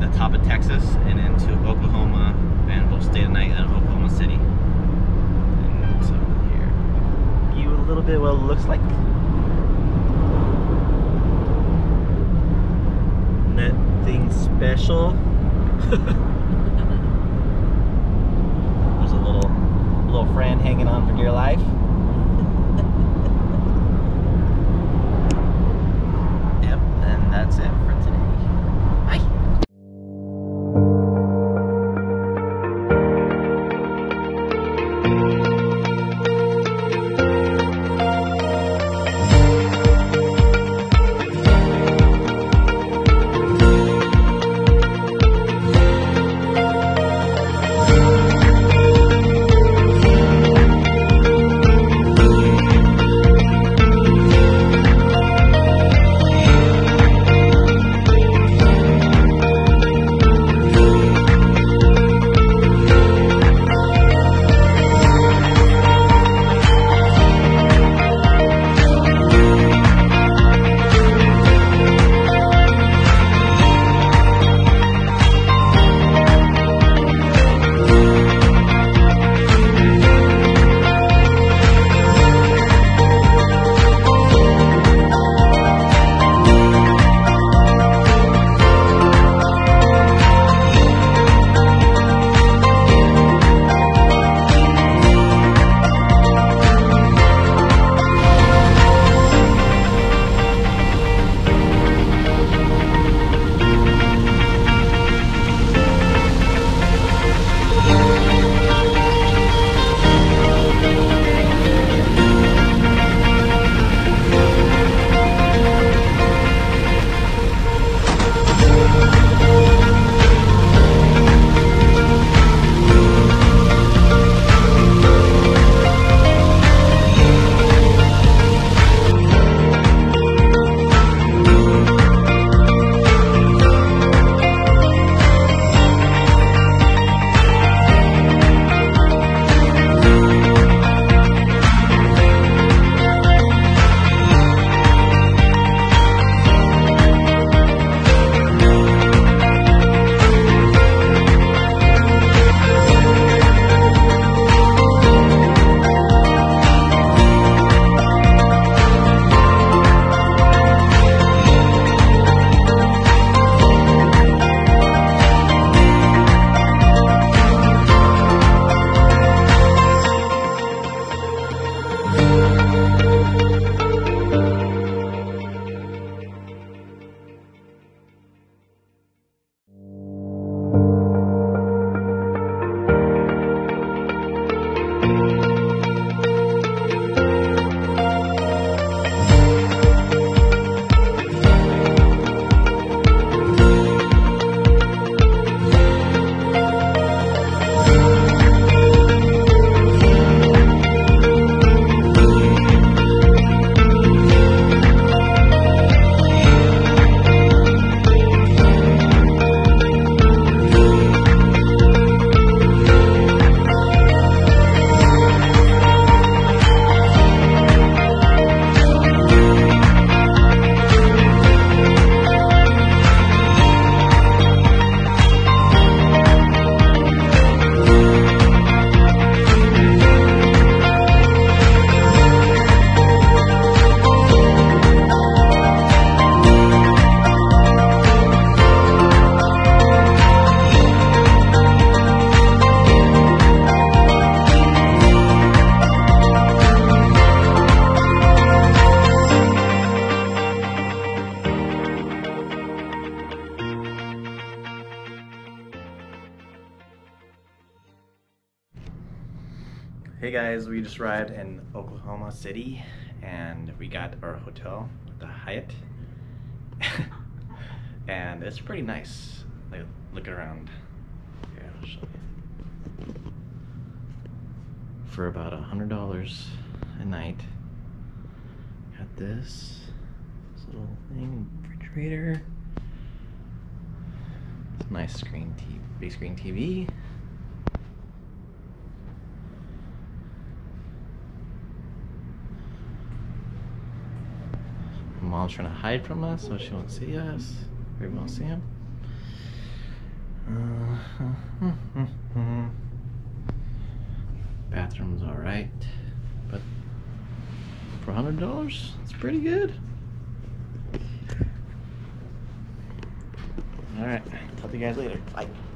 the top of Texas and into Oklahoma, and we'll stay the night at Oklahoma City. And so here, give you a little bit what it looks like. Nothing special. There's a little friend hanging on for dear life. Yep, and that's it for today. Bye. Hey guys, we just arrived in Oklahoma City and we got our hotel at the Hyatt. And it's pretty nice. Like, looking around. Here, I'll show you. For about $100 a night. Got this little thing, refrigerator. It's a nice screen TV, big screen TV. Mom's trying to hide from us so she won't see us. We won't see him. Bathroom's all right, but for $100, it's pretty good. All right, talk to you guys later. Bye.